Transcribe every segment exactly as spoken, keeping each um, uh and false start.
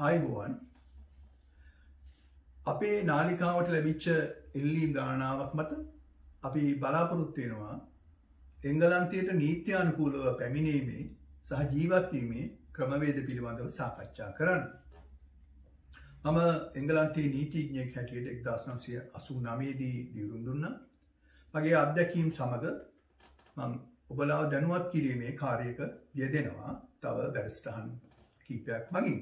ආයුබෝවන් අපේ නාලිකාවට ලැබිච්ච ඉල්ලීම් ගණනාවක් මත අපි බලාපොරොත්තු වෙනවා එංගලන්තයට නීත්‍යානුකූලව පැමිණීමේ සහ ජීවත් වීමේ ක්‍රමවේද පිළිබඳව සාකච්ඡා කරන්න. මම එංගලන්තයේ නීතිඥයෙක් හැටියට එක්දාස් නවසිය අසූ නවය දී දියුණුම් දුන්නා. මගේ අත්දැකීම් සමග මම ඔබලාව දැනුවත් කිරීමේ කාර්යයක යෙදෙනවා. තව වැඩසටහන් කීපයක් මගින්.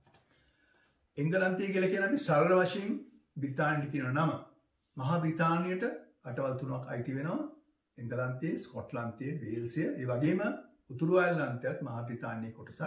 එංගලන්තය කියලා කියන අපි සරල වශයෙන් බ්‍රිතාන්‍ය කියන නම මහා බ්‍රිතාන්‍යයට අටවල් තුනක් අයිති වෙනවා. එංගලන්තයේ, ස්කොට්ලන්තයේ, වේල්සය, ඒ වගේම උතුරු අයර්ලන්තයත් මහා බ්‍රිතාන්‍යයේ කොටසක්.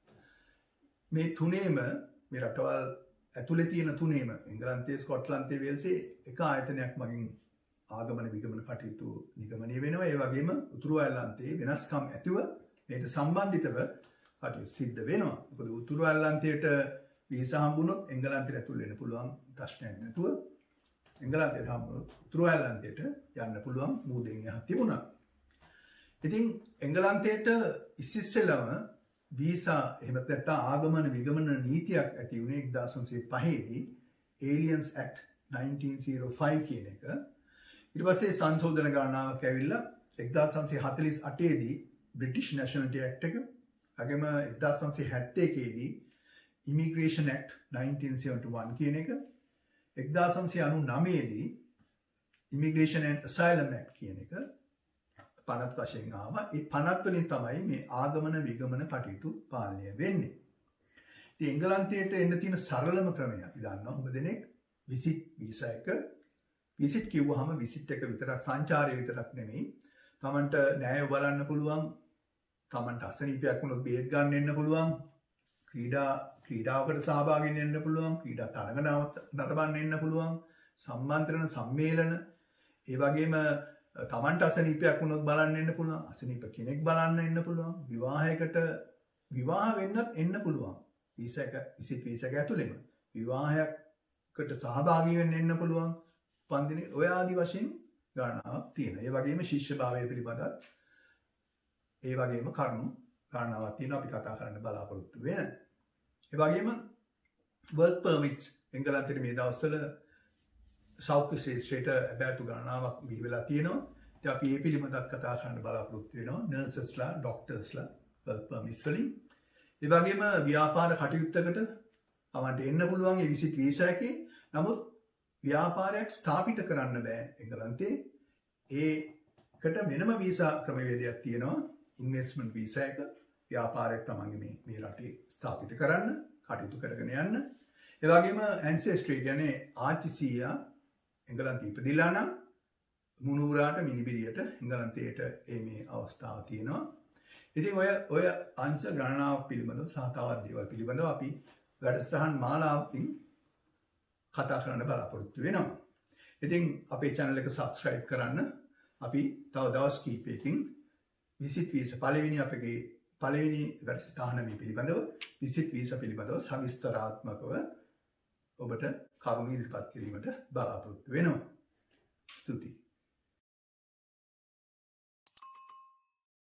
මේ තුනේම මේ රටවල් ඇතුලේ තියෙන තුනේම එංගලන්තයේ, ස්කොට්ලන්තයේ, වේල්සයේ එක ආයතනයක් මගින් ආගමන විගමන කටයුතු නිගමනය වෙනවා. ඒ වගේම උතුරු අයර්ලන්තයේ වෙනස්කම් ඇතිව මේකට සම්බන්ධිතව කටයුතු සිද්ධ වෙනවා. මොකද උතුරු අයර්ලන්තයට වීසා හම්බුනොත් එංගලන්තයට ඇතුල් වෙන්න පුළුවන් ප්‍රශ්නයක් නැතුව එංගලන්තයට හම්බුනොත් උතුරු අයර්ලන්තයට යන්න පුළුවන් මූදෙන් යහ තිබුණා. ඉතින් එංගලන්තයට ඉස්සෙල්ලම වීසා එහෙම නැත්නම් ආගමන විගමන නීතියක් ඇති වුණේ එක්දාස් නවසිය පහ දී Aliens Act nineteen oh five කියන එක. ඊට පස්සේ සංශෝධන ගණනාවක් ඇවිල්ලා එක්දාස් නවසිය හතළිස් අට දී British Nationality Act එක, වගේම එක්දාස් නවසිය හැත්තෑ එකේ දී Immigration Act nineteen seventy-one කියන එක, එක්දාස් නවසිය අනූ නවය දී Immigration and Asylum Act කියන එක පනත් වශයෙන් ආවා. ඒ පනත් වලින් තමයි මේ ආගමන විගමන කටයුතු පාලනය වෙන්නේ. ඉතින් එංගලන්තයට එන්න තියෙන සරලම ක්‍රමය අපි දන්නවා. මොකද දෙනෙක් විසිට් වීසා එක විසිට් කිව්වහම විසිට් එක විතරක් සංචාරය විතරක් නෙමෙයි. තමන්ට න්‍යාය බලන්න පුළුවන්. තමන්ට අසනීපයක් වුණොත් බේත් ගන්න එන්න පුළුවන්. ක්‍රීඩා ක්‍රීඩාවකට සහභාගී වෙන්න පුළුවන්. ක්‍රීඩා තරඟ නටබන්න එන්න පුළුවන්. සම්මන්ත්‍රණ සම්මේලන, ඒ වගේම තමන්ට අසනීපයක් වුණොත් බලන්න එන්න පුළුවන්. අසනීප කෙනෙක් බලන්න එන්න පුළුවන්. විවාහයකට විවාහ වෙන්නත් එන්න පුළුවන්. වීසා එක විසිට් වීසා එක ඇතුළෙම විවාහයකට සහභාගී වෙන්න එන්න පුළුවන්. පන්දිනේ ඔය ආදි වශයෙන් ගණනාවක් තියෙනවා. ඒ වගේම ශිෂ්‍යභාවය පිළිබඳව ඒ වගේම කරුණු ගණනාවක් තියෙනවා අපි කතා කරන්න බලාපොරොත්තු වෙන. ඒ වගේම work permits එංගලන්තයේ මේ දවස්වල සෞඛ්‍ය ශාස්ත්‍රයට අබෑතු ගණනාවක් බිහි වෙලා තියෙනවා. ඉතින් අපි මේ පිළිබඳව කතා කරන්න බලාපොරොත්තු වෙනවා. නර්සස්ලා, ડોක්ටර්ස්ලා work permits වලින්. ඒ වගේම ව්‍යාපාර කටයුත්තකට තමන්ට එන්න පුළුවන් ඒ විසිට් වීසා එකේ. නමුත් ව්‍යාපාරයක් ස්ථාපිත කරන්න බෑ එංගලන්තේ. ඒකට වෙනම වීසා ක්‍රමවේදයක් තියෙනවා. ඉන්වෙස්ට්මන්ට් වීසා එක. ව්‍යාපාරයක් තමන්ගේ මේ මේ රටේ ස්ථාපිත කරන්න, කටයුතු කරගෙන යන්න. ඒ වගේම ඇන්සෙස්ට්‍රි කියන්නේ ආච්චිසීයා එංගලන්තේ ඉපදිලා නම් මුණුබුරාට මිනිබිරියට එංගලන්තයට ඒ මේ අවස්ථාව තියෙනවා. ඉතින් ඔය ඔය අංශ ගණනාවක් පිළිබඳව සහ තවත් දේවල් පිළිබඳව අපි වැඩසටහන් මාලාවකින් කතා කරන්න බලාපොරොත්තු වෙනවා. ඉතින් අපේ channel එක subscribe කරන්න. අපි තව දවස් කිහිපයකින් විසිට් වීසා පළවෙනි අපගේ පළවෙනි වැඩසටහන මේ පිළිබඳව විසිට් වීසා පිළිබඳව සවිස්තරාත්මකව ඔබට කරුණු ඉදිරිපත් කිරීමට බලාපොරොත්තු වෙනවා. ස්තුතියි.